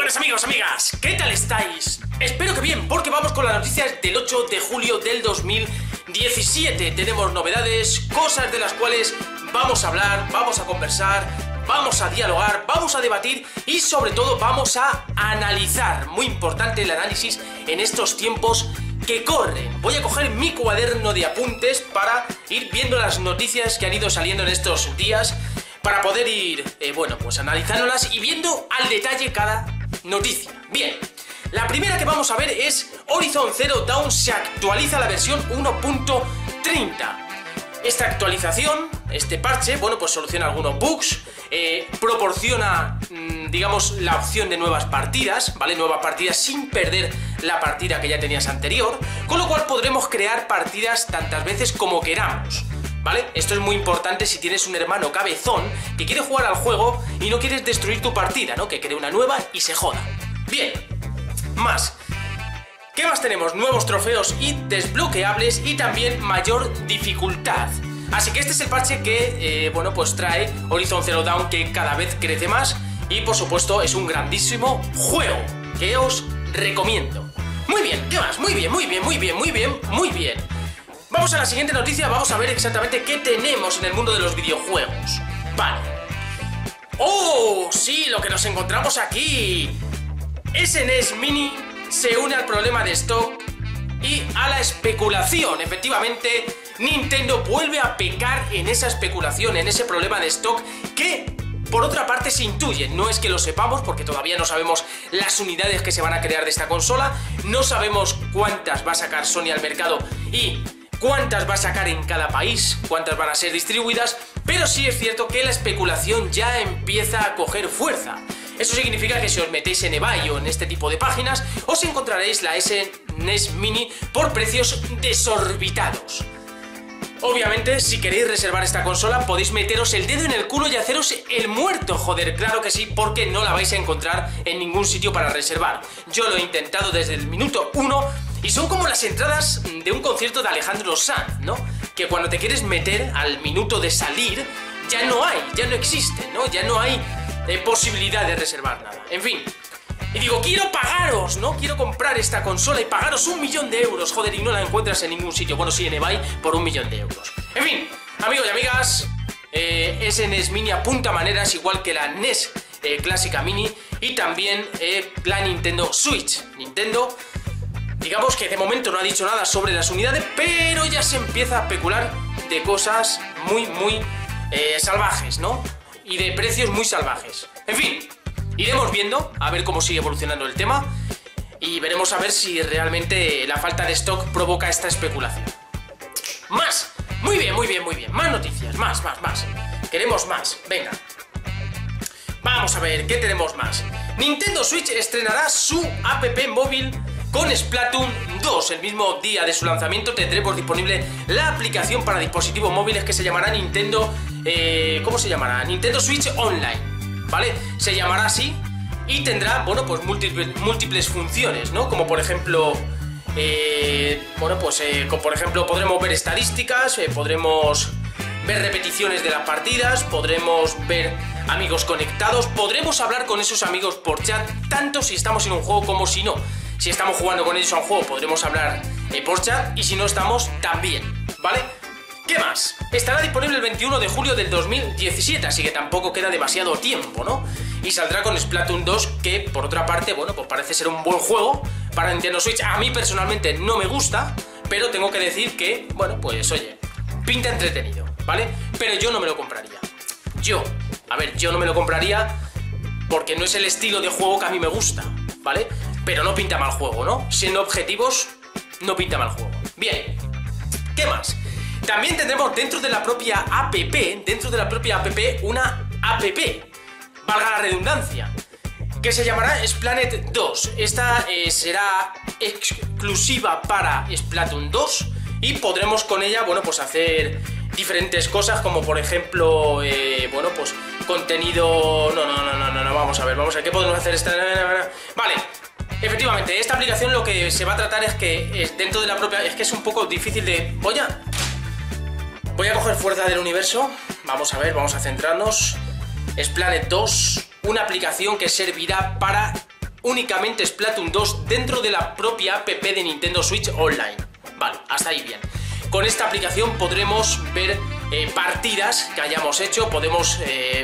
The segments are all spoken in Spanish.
buenas amigos, amigas, ¿qué tal estáis? Espero que bien, porque vamos con las noticias del 8 de julio del 2017. Tenemos novedades, cosas de las cuales vamos a hablar, vamos a conversar, vamos a dialogar, vamos a debatir y sobre todo vamos a analizar. Muy importante el análisis en estos tiempos que corren. Voy a coger mi cuaderno de apuntes para ir viendo las noticias que han ido saliendo en estos días, para poder ir, pues analizándolas y viendo al detalle cada noticia. Bien, la primera que vamos a ver es Horizon Zero Dawn se actualiza la versión 1.30. Esta actualización, este parche, pues soluciona algunos bugs, proporciona, digamos, la opción de nuevas partidas, ¿vale? Nuevas partidas sin perder la partida que ya tenías anterior, con lo cual podremos crear partidas tantas veces como queramos, ¿vale? Esto es muy importante si tienes un hermano cabezón que quiere jugar al juego y no quieres destruir tu partida, ¿no? Que cree una nueva y se joda. Bien, más. ¿Qué más tenemos? Nuevos trofeos y desbloqueables y también mayor dificultad. Así que este es el parche que, pues trae Horizon Zero Dawn, que cada vez crece más y por supuesto es un grandísimo juego que os recomiendo. Muy bien, ¿qué más? Muy bien. Vamos a la siguiente noticia, vamos a ver exactamente qué tenemos en el mundo de los videojuegos. Vale. ¡Oh! Sí, lo que nos encontramos aquí. SNES Mini se une al problema de stock y a la especulación. Efectivamente, Nintendo vuelve a pecar en esa especulación, en ese problema de stock que, por otra parte, se intuye. No es que lo sepamos, porque todavía no sabemos las unidades que se van a crear de esta consola, no sabemos cuántas va a sacar Sony al mercado y cuántas va a sacar en cada país, cuántas van a ser distribuidas, pero sí es cierto que la especulación ya empieza a coger fuerza. Eso significa que si os metéis en eBay o en este tipo de páginas, os encontraréis la SNES Mini por precios desorbitados. Obviamente, si queréis reservar esta consola, podéis meteros el dedo en el culo y haceros el muerto, joder, claro que sí, porque no la vais a encontrar en ningún sitio para reservar. Yo lo he intentado desde el minuto 1 y son como las entradas de un concierto de Alejandro Sanz, ¿no? Que cuando te quieres meter al minuto de salir, ya no existe, ¿no? Ya no hay posibilidad de reservar nada. En fin. Y digo, quiero pagaros, ¿no? Quiero comprar esta consola y pagaros 1 millón de euros, joder, y no la encuentras en ningún sitio. Bueno, sí, en eBay por 1 millón de euros. En fin, amigos y amigas, SNES Mini apunta maneras, igual que la NES clásica Mini y también la Nintendo Switch. Nintendo, digamos que de momento no ha dicho nada sobre las unidades, pero ya se empieza a especular de cosas muy salvajes, ¿no? Y de precios muy salvajes. En fin, iremos viendo a ver cómo sigue evolucionando el tema y veremos a ver si realmente la falta de stock provoca esta especulación. Más. Muy bien. Más noticias. Más. Queremos más. Venga. Vamos a ver, ¿qué tenemos más? Nintendo Switch estrenará su app móvil con Splatoon 2. El mismo día de su lanzamiento tendremos disponible la aplicación para dispositivos móviles que se llamará Nintendo... ¿cómo se llamará? Nintendo Switch Online, ¿vale? Se llamará así y tendrá, pues múltiples funciones, ¿no? Como por ejemplo... por ejemplo podremos ver estadísticas, podremos ver repeticiones de las partidas, podremos ver amigos conectados, podremos hablar con esos amigos por chat, tanto si estamos en un juego como si no. Si estamos jugando con ellos a un juego podremos hablar por chat y si no estamos también, ¿vale? ¿Qué más? Estará disponible el 21 de julio del 2017, así que tampoco queda demasiado tiempo, ¿no? Y saldrá con Splatoon 2, que por otra parte, pues parece ser un buen juego para Nintendo Switch. A mí personalmente no me gusta, pero tengo que decir que, pues oye, pinta entretenido, ¿vale? Pero yo no me lo compraría. Yo no me lo compraría porque no es el estilo de juego que a mí me gusta, ¿vale? Pero no pinta mal juego, ¿no? Siendo objetivos, no pinta mal juego. Bien, ¿qué más? También tendremos dentro de la propia app, una app, valga la redundancia, que se llamará Splanet 2. Esta será exclusiva para Splatoon 2 y podremos con ella, pues hacer diferentes cosas, como por ejemplo, contenido... No, vamos a ver, ¿qué podemos hacer? Vale. Efectivamente, esta aplicación lo que se va a tratar es que dentro de la propia... Es que es un poco difícil de... Voy a coger fuerza del universo. Vamos a ver, vamos a centrarnos. Splanet 2, una aplicación que servirá para únicamente Splatoon 2 dentro de la propia app de Nintendo Switch Online. Vale, hasta ahí bien. Con esta aplicación podremos ver partidas que hayamos hecho, podemos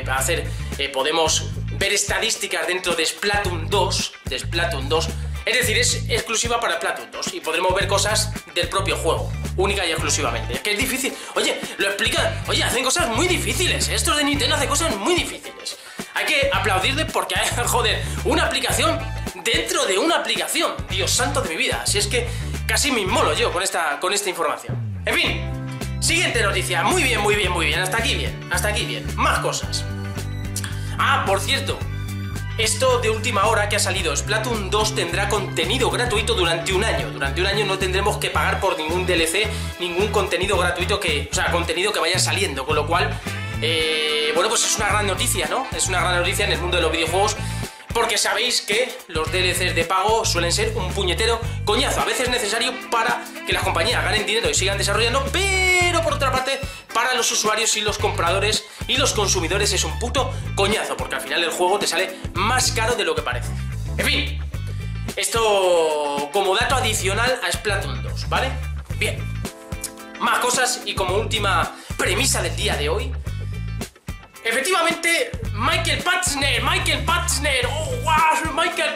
ver estadísticas dentro de Splatoon 2, es decir, es exclusiva para Splatoon 2 y podremos ver cosas del propio juego, única y exclusivamente. Es que es difícil, oye, lo explican, oye, hacen cosas muy difíciles, estos de Nintendo hacen cosas muy difíciles. Hay que aplaudirles porque, joder, una aplicación dentro de una aplicación, Dios santo de mi vida, si es que casi me inmolo yo con esta información. En fin, siguiente noticia, muy bien, hasta aquí bien, más cosas. Ah, por cierto, esto de última hora que ha salido, Splatoon 2 tendrá contenido gratuito durante un año. Durante un año no tendremos que pagar por ningún DLC, ningún contenido gratuito contenido que vaya saliendo, con lo cual, bueno, pues es una gran noticia, ¿no? Es una gran noticia en el mundo de los videojuegos, porque sabéis que los DLCs de pago suelen ser un puñetero coñazo, a veces necesario para que las compañías ganen dinero y sigan desarrollando, pero por otra parte, para los usuarios y los compradores y los consumidores es un puto coñazo, porque al final el juego te sale más caro de lo que parece. En fin, esto como dato adicional a Splatoon 2, ¿vale? Bien, más cosas y como última premisa del día de hoy, efectivamente, Michael Pazner, oh wow, Michael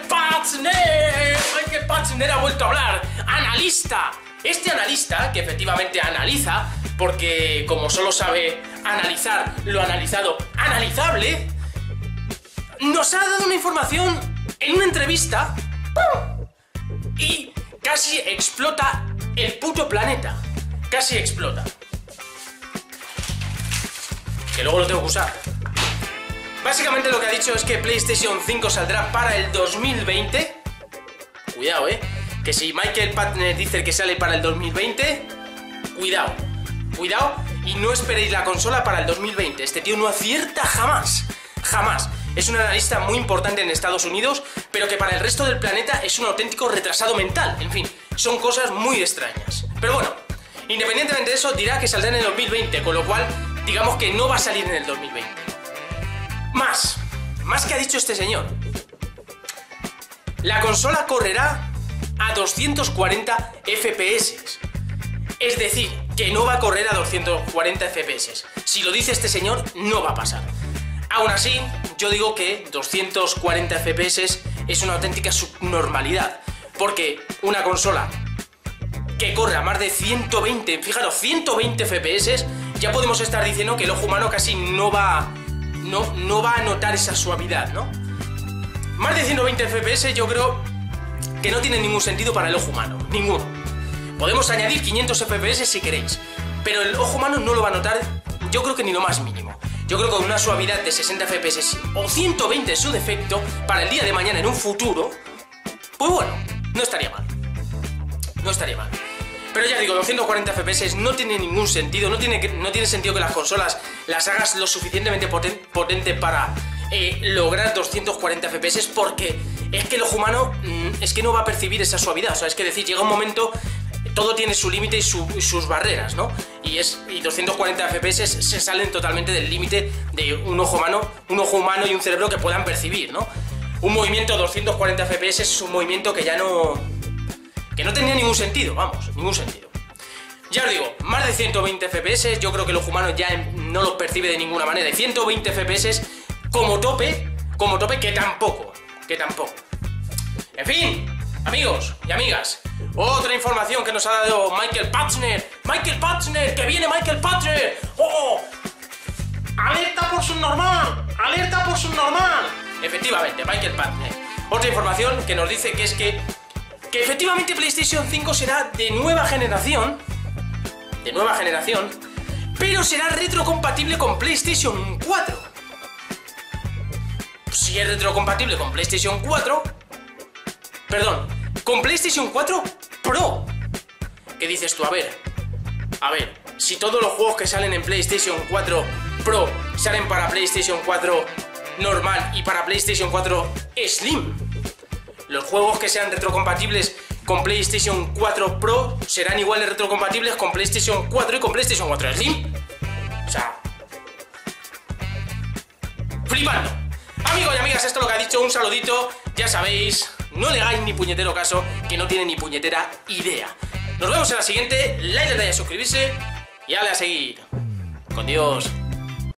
Pazner ha vuelto a hablar, analista. Este analista, que efectivamente analiza, porque como solo sabe analizar lo analizado, analizable, nos ha dado una información en una entrevista y casi explota el puto planeta. Casi explota. Que luego lo tengo que usar. Básicamente lo que ha dicho es que PlayStation 5 saldrá para el 2020. Cuidado, que si Michael Pazner dice que sale para el 2020, cuidado, y no esperéis la consola para el 2020. Este tío no acierta jamás. Es un analista muy importante en Estados Unidos, pero que para el resto del planeta es un auténtico retrasado mental. En fin, son cosas muy extrañas. Pero bueno, independientemente de eso, dirá que saldrá en el 2020, con lo cual digamos que no va a salir en el 2020. Más que ha dicho este señor, la consola correrá a 240 FPS. Es decir, que no va a correr a 240 FPS. Si lo dice este señor, no va a pasar. Aún así, yo digo que 240 FPS es una auténtica subnormalidad, porque una consola que corre a más de 120, fijaros, 120 FPS, ya podemos estar diciendo que el ojo humano casi no va a notar esa suavidad, ¿no? Más de 120 FPS yo creo que no tiene ningún sentido para el ojo humano, ninguno. Podemos añadir 500 FPS si queréis, pero el ojo humano no lo va a notar, yo creo que ni lo más mínimo. Yo creo que con una suavidad de 60 FPS o 120 en su defecto, para el día de mañana en un futuro, pues bueno, no estaría mal. Pero ya digo, 240 FPS no tiene ningún sentido, no tiene sentido que las consolas las hagas lo suficientemente potente para lograr 240 FPS, porque es que el ojo humano es que no va a percibir esa suavidad. O sea, es que decir, llega un momento, todo tiene su límite y sus barreras, ¿no? Y 240 FPS se salen totalmente del límite de un ojo humano y un cerebro que puedan percibir, ¿no? Un movimiento a 240 FPS es un movimiento que ya no tenía ningún sentido, vamos, ningún sentido. Ya os digo, más de 120 FPS yo creo que el ojo humano ya no lo percibe de ninguna manera. Y 120 FPS como tope que tampoco. En fin, amigos y amigas, otra información que nos ha dado Michael Pazner, que viene Michael Pazner. ¡Oh! ¡Alerta por subnormal! Efectivamente, Michael Pazner. Otra información que nos dice que efectivamente PlayStation 5 será de nueva generación, pero será retrocompatible con PlayStation 4. Si es retrocompatible con PlayStation 4, con PlayStation 4 Pro. ¿Qué dices tú? A ver, si todos los juegos que salen en PlayStation 4 Pro salen para PlayStation 4 normal y para PlayStation 4 Slim, los juegos que sean retrocompatibles con PlayStation 4 Pro serán igual de retrocompatibles con PlayStation 4 y con PlayStation 4 Slim. O sea, flipando. Amigos y amigas, esto es lo que ha dicho, un saludito, ya sabéis, no le hagáis ni puñetero caso, que no tiene ni puñetera idea. Nos vemos en la siguiente, like, dale a suscribirse y dale a seguir. Con Dios.